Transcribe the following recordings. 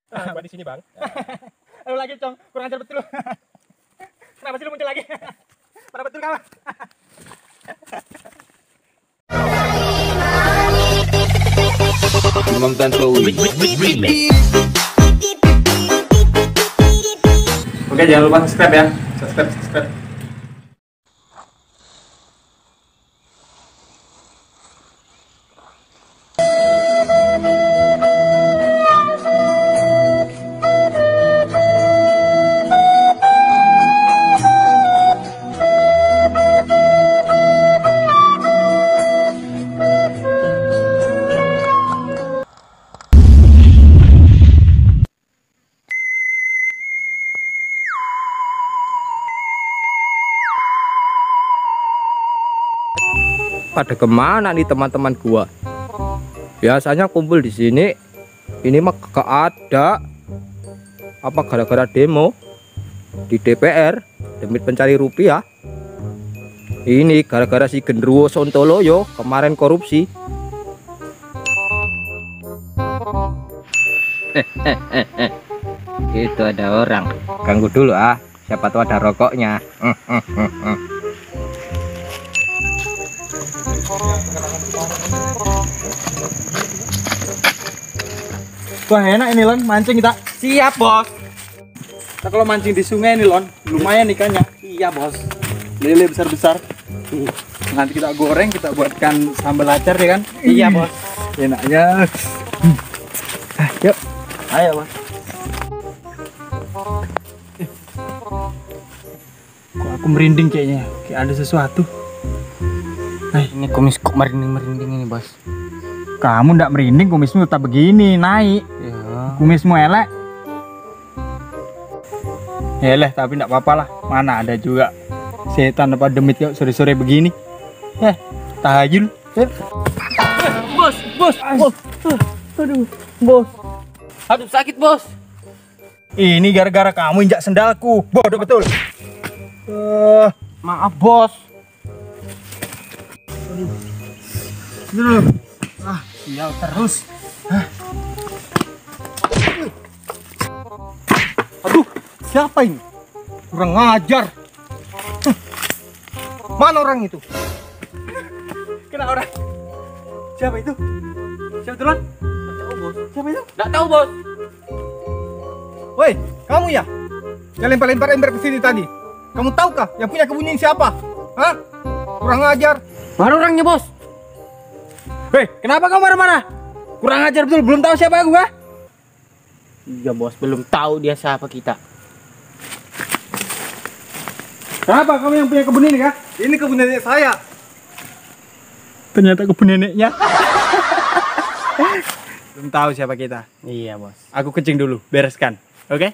Buat di sini, Bang. Aduh lagi, Cong. Kurang ajar betul lu. Kenapa sih lu muncul lagi? Pada betul kawan. Imam Tantowi. Oke, jangan lupa subscribe ya. Subscribe. Pada kemana nih teman-teman gua? Biasanya kumpul di sini. Ini mah kagak ada. Apa gara-gara demo di DPR demi pencari rupiah? Ini gara-gara si Genderuwo Sontoloyo kemarin korupsi. Itu ada orang. Ganggu dulu ah. Siapa tahu ada rokoknya. Wah, enak ini Lon, mancing kita. Siap, Bos. Kita kalau mancing di sungai ini Lon, lumayan ikannya. Iya, Bos. Lele besar-besar. Nanti kita goreng, kita buatkan sambal acar ya kan? Iya, Bos. Enaknya. Yuk. Ayo, Bos. Kok aku merinding kayaknya, kayak ada sesuatu. Ini kumis kok merinding ini, Bos. Kamu ndak merinding, kumismu tetap begini, naik. Ya. Kumismu elek. Eleh, tapi ndak apa-apa lah. Mana ada juga setan apa demit yuk sore-sore begini. Tahajul. Bos. Aduh, Bos. Aduh sakit, Bos. Ini gara-gara kamu injak sendalku. Bodoh betul. Maaf, Bos. Sial terus. Aduh, siapa ini? Kurang ngajar. Mana orang itu? Kena orang. Siapa itu? Siapa itu, Lon? Tahu, Bos. Siapa itu? Enggak tahu, Bos. Woi, kamu ya? Yang lempar-lempar ember ke sini tadi. Kamu tahu kah yang punya kebun ini siapa? Hah? Kurang ngajar. Mana orangnya, Bos? Hei, kenapa kamu marah-marah? Kurang ajar betul, belum tahu siapa aku, kah? Iya, Bos, belum tahu dia siapa kita. Kenapa kamu yang punya kebun ini, kah? Ini kebun nenek saya. Ternyata kebun neneknya. Belum tahu siapa kita. Iya, Bos. Aku kencing dulu, bereskan. Oke?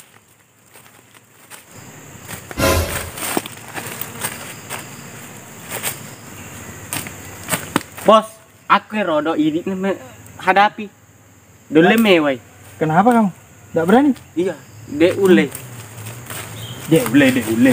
Bos, aku rodo ini hadapi. Dole mewai. Kenapa kamu? Tidak berani? Iya, de ule. Deh, ule.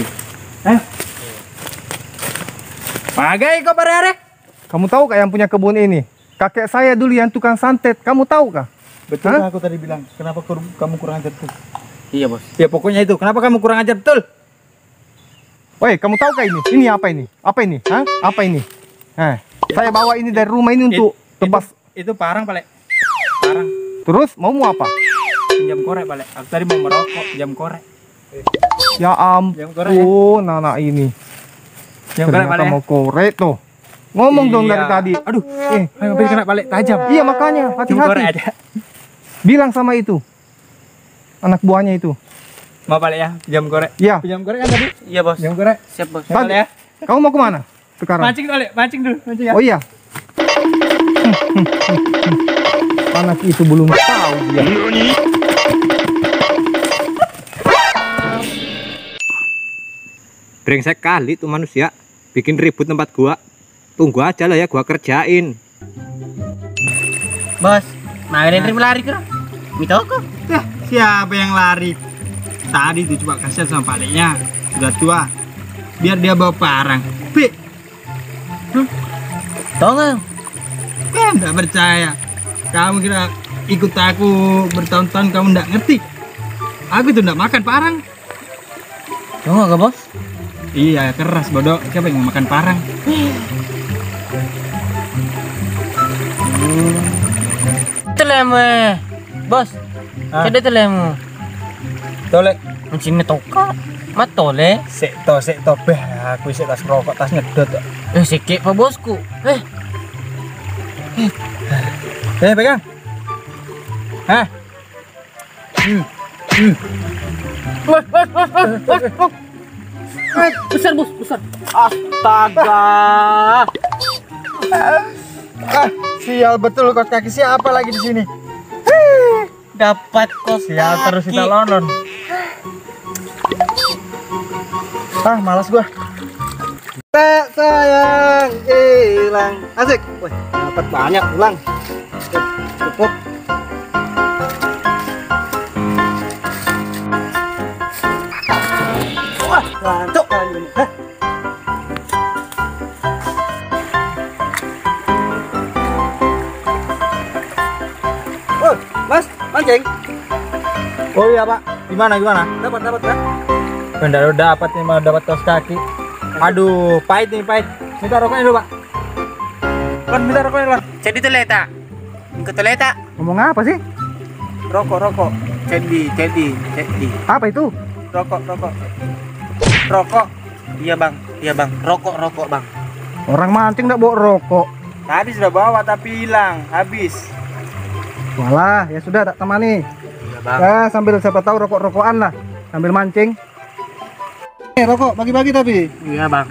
Pakai kok bare-are? Kamu tahu kah yang punya kebun ini? Kakek saya dulu yang tukang santet. Kamu tahu kah? Betul kan aku tadi bilang. Kenapa kamu kurang ajar tuh? Iya, Bos. Ya pokoknya itu. Kenapa kamu kurang ajar betul? Woi, kamu tahu kah ini? Ini apa ini? Apa ini? Hah? Apa ini? Saya bawa ini dari rumah ini untuk tebas. Itu parang, Pak. Parang. Terus mau apa? Pinjam korek, Pak. Aku tadi mau merokok, pinjam korek. Ya ampun, anak ini. Pinjam korek, Pak. Ternyata mau korek tuh. Ngomong dong dari Iya. tadi. Aduh, Hampir kena balik tajam. iya makanya Pinjam korek hati-hati. aja. Bilang sama itu anak buahnya itu. Mau balik ya, pinjam korek. Iya. Pinjam korek kan tadi? Iya, Bos. Pinjam korek. Siap, Bos. Tadi. Ya. Kamu mau kemana sekarang? Mancing balik, mancing dulu, mancing ya. Oh iya. Anak itu belum tahu dia. Brengsek kali tuh manusia. Bikin ribut tempat gua. Tunggu aja lah ya gua kerjain. Bos, mainin rim lari kira. Mitoko. Ya, siapa yang lari? Tadi tuh coba kasihan sama paliknya. Sudah tua. Biar dia bawa parang. Tahu nggak? Enggak percaya. Kamu kira ikut aku bertahun-tahun kamu nggak ngerti. Aku itu nggak makan parang. Kamu nggak bos? Iya keras bodoh. Siapa yang mau makan parang? Telemu, bos. Jadi telemu. Tolek. Mancing toka. Matole. Sek to beh. Aku sik tas rokok tas ngedot. Sikit pak bosku. Pegang. Hah? Besar bos, besar. Astaga. Sial betul kos kaki siapa lagi di sini? Dapat kos. Sial terus kita London. Malas gua. Tak sayang hilang. Asik. Wih, dapat banyak ulang. Cukup. Wah, lantuk kali ini. Oh, Mas, mancing. Oh iya, Pak. Gimana? Dapat kan? Udah dapat nih, mau dapat kaos kaki. Aduh, pahit nih, pahit. Minta rokoknya dulu, Pak. Kan minta rokoknya lah. Jadi teleta. Ke teleta. Ngomong apa sih? Rokok. Cedi. Apa itu? Rokok. Iya bang. Rokok bang. Orang mancing nggak bawa rokok. Tadi sudah bawa tapi hilang, habis. Walah, ya sudah tak temani. Iya bang. Ya, sambil siapa tahu rokok-rokokan lah. Sambil mancing. Rokok bagi-bagi tapi. Iya bang.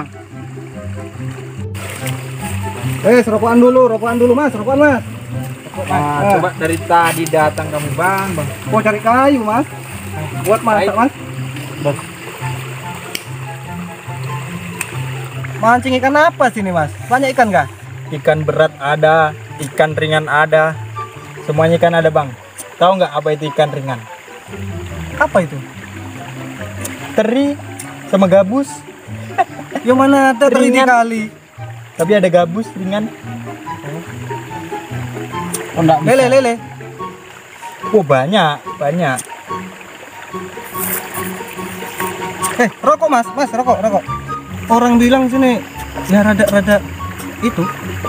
Rokokan dulu Mas, rokokan Mas. Coba dari tadi datang kamu bang. Mau cari kayu Mas. Buat masak Mas. Bos. Mancing ikan apa sini Mas? Banyak ikan kah? Ikan berat ada, ikan ringan ada, semuanya ikan ada bang. Tahu nggak apa itu ikan ringan? Apa itu? Teri sama gabus. Yang mana ada teri Ringan. kali? Tapi ada gabus ringan. Oh, enggak bisa. Lele. Oh banyak. Rokok Mas, rokok. Orang bilang sini ya rada itu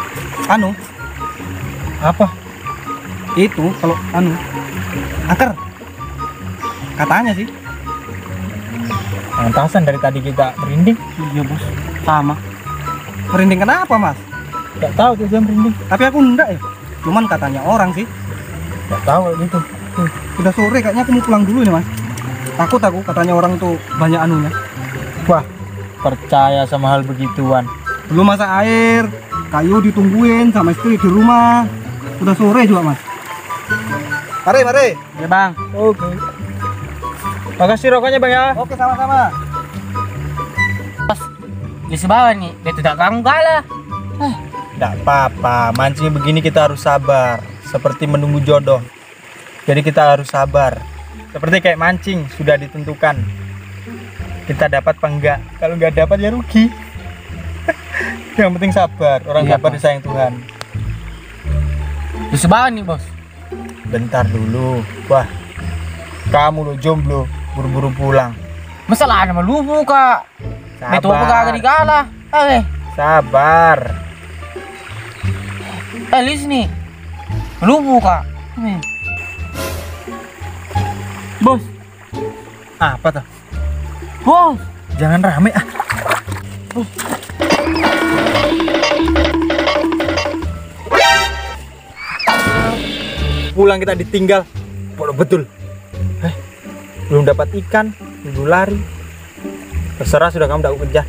Apa? itu kalau angker katanya sih. Pantasan dari tadi kita merinding. Iya bos, sama. Merinding kenapa Mas? Nggak tahu tuh dia merinding. Tapi aku enggak ya. Cuman katanya orang sih. Nggak tahu gitu. Udah sore kayaknya aku mau pulang dulu nih Mas. Takut aku katanya orang tuh banyak anunya. Wah, percaya sama hal begituan. Belum masak air, kayu ditungguin sama istri di rumah. Udah sore juga Mas. Mari. Ya bang. Oke. Makasih rokoknya bang ya. Oke sama-sama. Di sebawa nih. Dia tidak ganggu kalah. Nggak apa-apa, mancing begini kita harus sabar. Seperti menunggu jodoh. Jadi kita harus sabar. Seperti kayak mancing, sudah ditentukan. Kita dapat apa enggak? Kalau nggak dapat ya rugi. Yang penting sabar. Orang Iya, sabar Pak. disayang Tuhan. Di sebawa nih bos. Bentar dulu. Wah, kamu lo jomblo, buru-buru pulang. Masalah nama lubu kak. Betul apa kagak dikalah. Sabar. Lis nih. Lubu kak. Bos. Apa tuh? Bos. Jangan rame ah. Pulang kita ditinggal. Bodoh betul. Belum dapat ikan, dulu lari. Terserah sudah kamu tak kejar.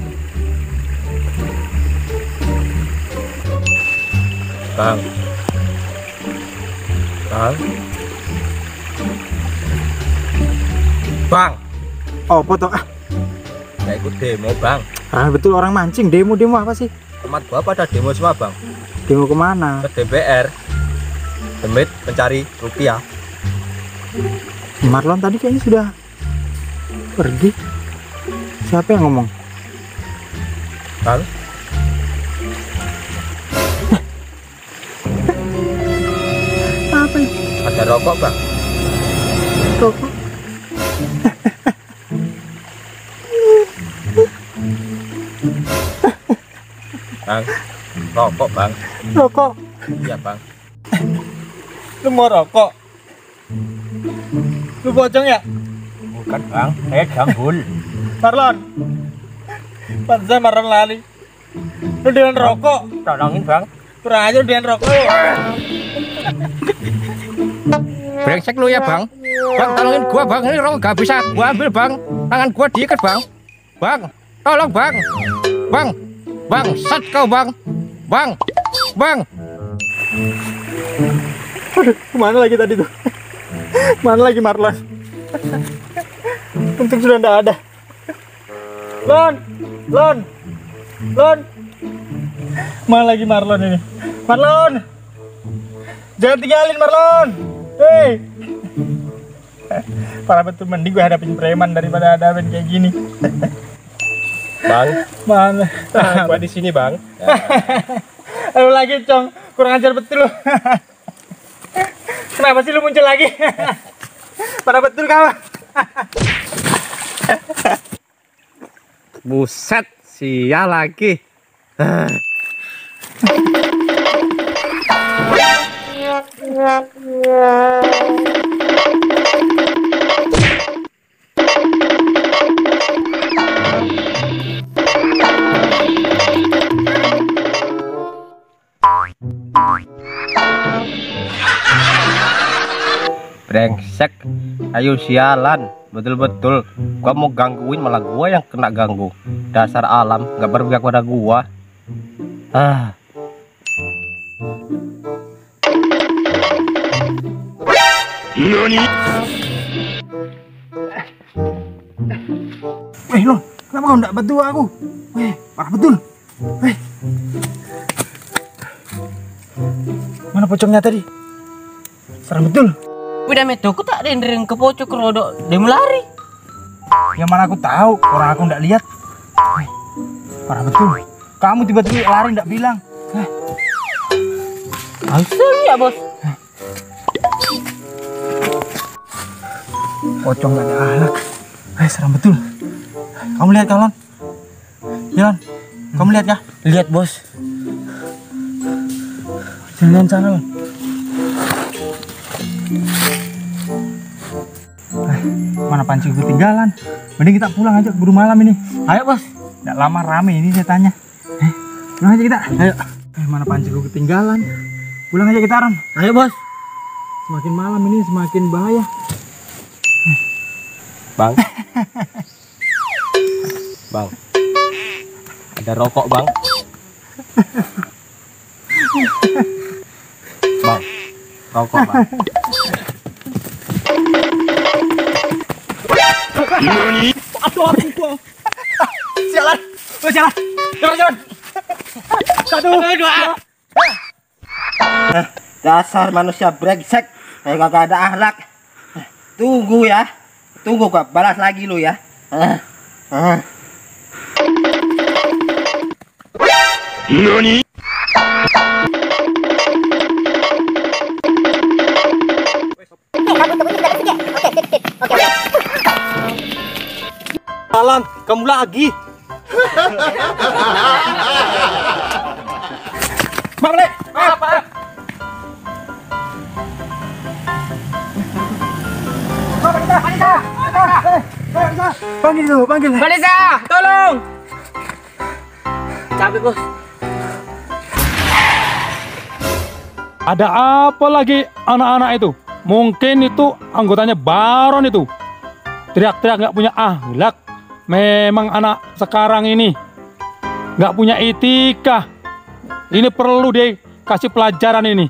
Bang. Bang. Oh foto Saya ikut demo bang. betul orang mancing demo apa sih? Teman gua pada demo semua bang. Demo kemana? Ke DPR. Demit mencari rupiah. Marlon tadi kayaknya sudah pergi. Siapa yang ngomong? Bang. Apa Ada rokok bang? Rokok. Bang, rokok bang. Rokok. Iya bang. Lu mau rokok? Lu bocong ya? Bukan bang, saya gambul. Marlon. Pantesan Marlon lali. Lu dengan rokok. Tolongin bang. Kurang aja lu dengan rokok. Brengsek lu ya bang. Bang tolongin gua bang, ini rokok gak bisa gua ambil bang. Tangan gua diikat bang. Bang, tolong bang. Bang, bang, sat kau bang. Bang, bang. Aduh, kemana lagi tadi tuh? Mana lagi Marlon? Untung sudah nggak ada. Lon, Lon, Lon. Mana lagi Marlon ini? Marlon, jangan tinggalin Marlon. Hei, parah betul, mending gue hadapin preman daripada hadapin kayak gini. Bang, Mana? gua di sini bang. Lu lagi Cong, kurang ajar betul lu. Kenapa sih lu muncul lagi? Parah betul kawan. Buset, sial lagi. Brengsek, ayo sialan, betul-betul. Gua mau gangguin malah gua yang kena ganggu. Dasar alam, nggak berpihak pada gua. Weh lo, kenapa kau nggak bantu aku? Weh, parah betul. Weh, mana pocongnya tadi? Serem betul. Udah metu, aku tak dendering ke pojok rodok, dia melari. Yang mana aku tahu, orang aku nggak lihat. Weh, parah betul. Kamu tiba-tiba lari nggak bilang. Asal ya bos. Pocong nggak ada ahlak. Serem betul. Kamu lihat Kalon? Jalan. Kamu lihat ya? Lihat bos. Jangan sana Lon. Mana panci ketinggalan? Mending kita pulang aja, buru malam ini. Ayo bos. Nggak lama rame ini setannya. Pulang aja kita. Ayo. Mana panci ketinggalan? Pulang aja kita Ram. Ayo bos. Semakin malam ini semakin bahaya. Bang, bang, ada rokok bang. Bang, rokok bang. Aduh. Sialan. Jalan. Jalan. Satu, dua. Dasar manusia brengsek, kayak kagak ada akhlak. Tunggu ya. Tunggu gua balas lagi lu ya. Nani? Jalan, kamu lagi. Bang Le, apa? Panggil dulu, panggil. Vanessa, tolong. Capek bos. Ada apa lagi anak-anak itu? Mungkin itu anggotanya Baron itu. Teriak-teriak nggak punya akhlak. Memang anak sekarang ini nggak punya etika. Ini perlu dikasih pelajaran ini.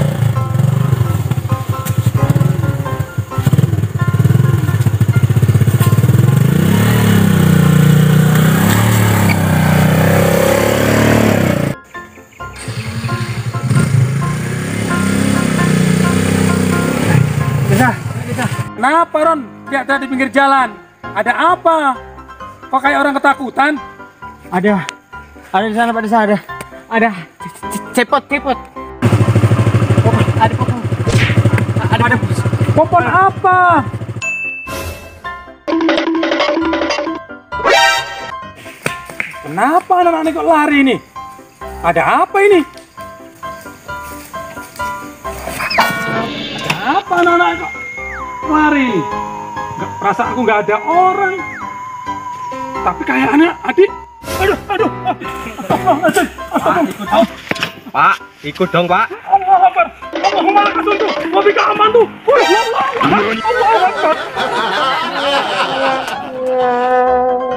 Kenapa Ron? Teriak-teriak di pinggir jalan. Ada apa? Kok kayak orang ketakutan? Ada di sana Pak Desa, ada Cepot. ada pokok. Popon apa? Kenapa anak-anak ini kok lari ini? Ada apa ini? Ada apa anak-anak kok lari ini? Perasaanku nggak ada orang. Tapi kayaknya adik. Aduh. Pak, ikut dong, Pak. Allah Akbar. Allahumma lakal hamdu. Wa bika amantu. Allah Akbar.